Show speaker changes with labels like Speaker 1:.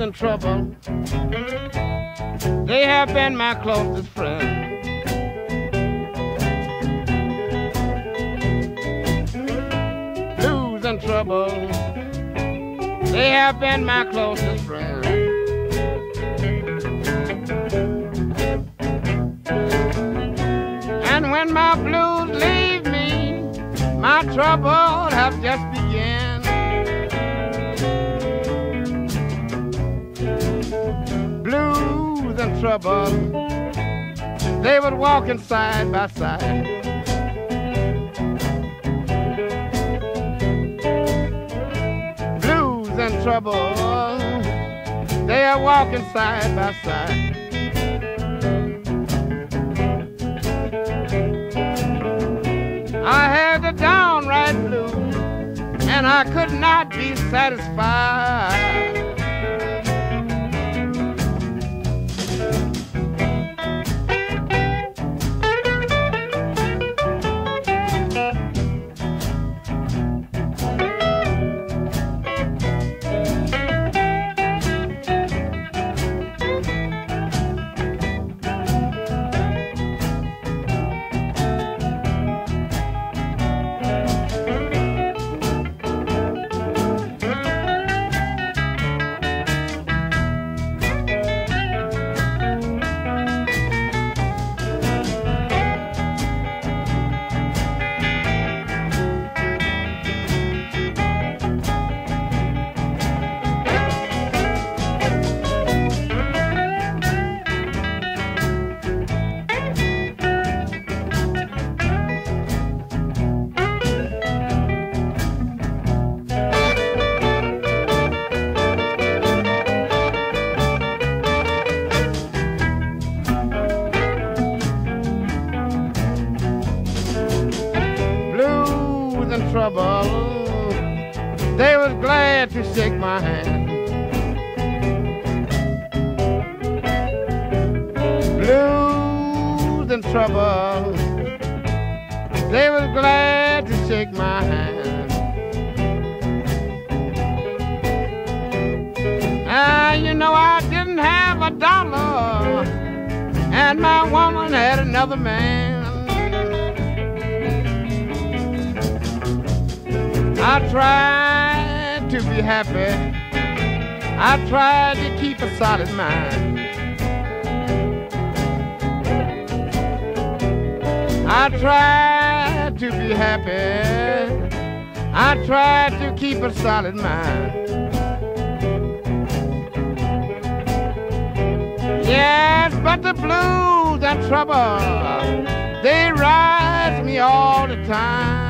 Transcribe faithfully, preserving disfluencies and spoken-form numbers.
Speaker 1: and trouble, they have been my closest friends. Blues and trouble, they have been my closest friends. And when my blues leave me, my trouble have just begun. Blues and trouble, they would walking side by side. Blues and trouble, they are walking side by side. I had the downright blues, and I could not be satisfied. Trouble, they was glad to shake my hand. Blues and trouble, they was glad to shake my hand. Ah, you know I didn't have a dollar, and my woman had another man. I tried to be happy, I tried to keep a solid mind. I tried to be happy, I tried to keep a solid mind. Yes, but the blues and trouble, they rise me all the time.